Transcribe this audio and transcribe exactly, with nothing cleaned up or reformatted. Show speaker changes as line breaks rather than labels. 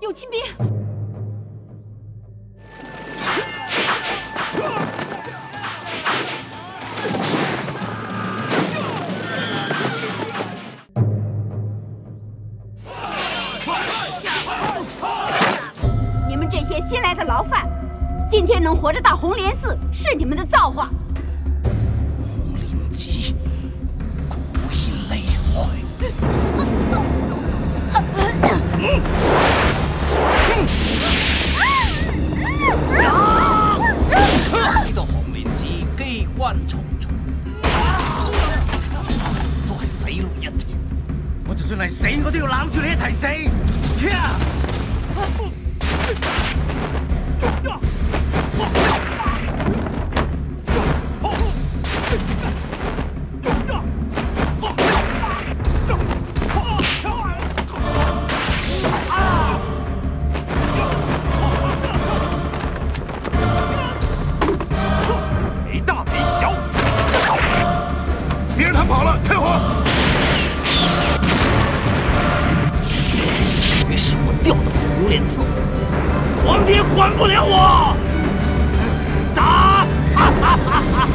有亲兵！你们这些新来的牢犯，今天能活着到红莲寺，是你们的造化。
红绫鸡，故意累坏。 呢度紅蓮寺機關重重，都係死路一條。我就算係死，我都要攬住你一齊死。管不了我，打！哈哈哈哈！